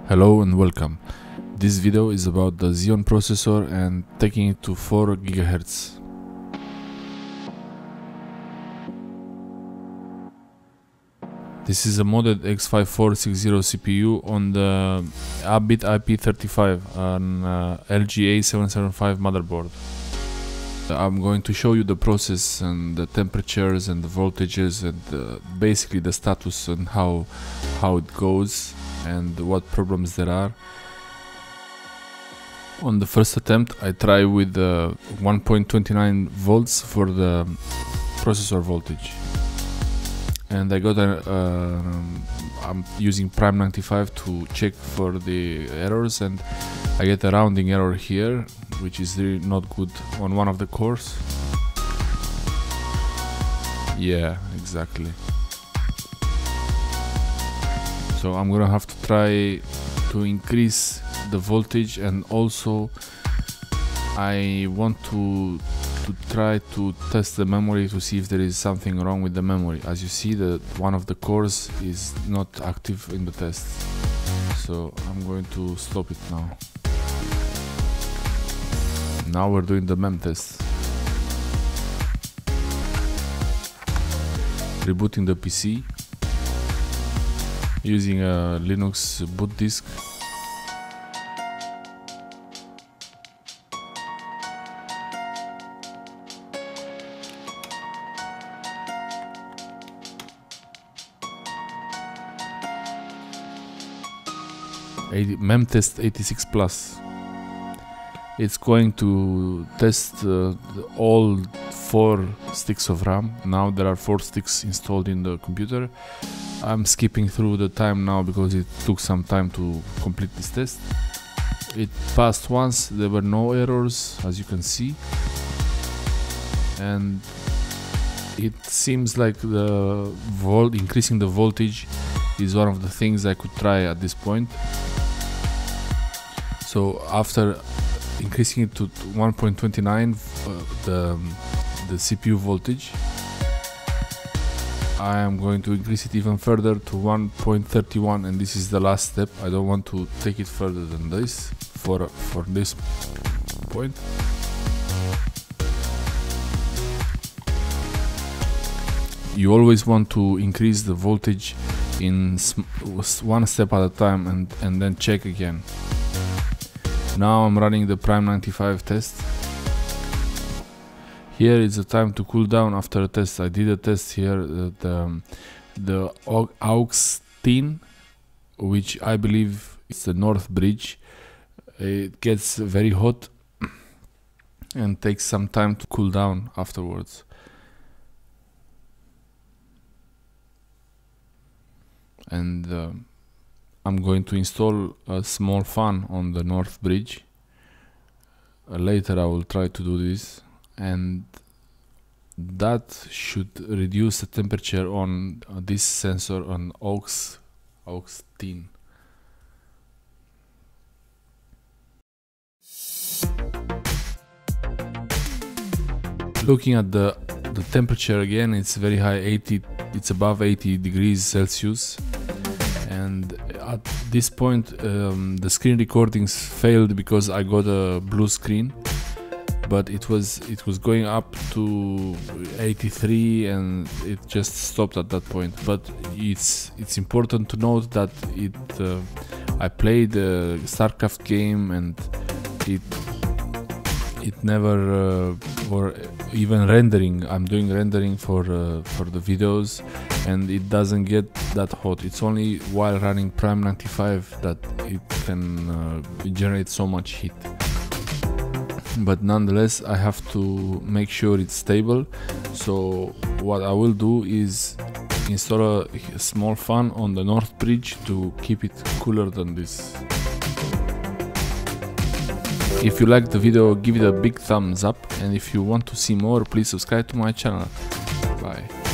Hello and welcome. This video is about the Xeon processor and taking it to 4 GHz. This is a modded X5460 CPU on the Abit IP-35 on LGA775 motherboard. I'm going to show you the process and the temperatures and the voltages and basically the status and how it goes and what problems there are. On the first attempt I try with 1.29 volts for the processor voltage, and I got I'm using Prime95 to check for the errors, and I get a rounding error here, which is really not good on one of the cores. Yeah, exactly. So I'm gonna have to try to increase the voltage, and also I want to try to test the memory to see if there is something wrong with the memory. As you see, that one of the cores is not active in the test, so I'm going to stop it now. Now we're doing the mem test. Rebooting the PC using a Linux boot disk. Mem test 86 plus. It's going to test all 4 sticks of RAM. Now there are 4 sticks installed in the computer. I'm skipping through the time now because it took some time to complete this test. It passed once, there were no errors, as you can see, and it seems like the increasing the voltage is one of the things I could try at this point. So after increasing it to 1.29 the CPU voltage, I am going to increase it even further to 1.31, and this is the last step. I don't want to take it further than this for this point. You always want to increase the voltage in one step at a time and then check again. Now I'm running the Prime95 test. Here is the time to cool down after a test. I did a test here, the aux-10, which I believe is the Northbridge. It gets very hot and takes some time to cool down afterwards. And I'm going to install a small fan on the Northbridge. Later I will try to do this, and that should reduce the temperature on this sensor on aux-10. Looking at the temperature again, it's very high, it's above 80 degrees Celsius, and at this point the screen recordings failed because I got a blue screen, but it was going up to 83 and it just stopped at that point. But it's important to note that I played a StarCraft game, and it never or even rendering. I'm doing rendering for the videos, and it doesn't get that hot. It's only while running Prime95 that it can generate so much heat. But nonetheless, I have to make sure it's stable. So what I will do is install a small fan on the Northbridge to keep it cooler than this. If you liked the video, give it a big thumbs up, and if you want to see more, please subscribe to my channel. Bye.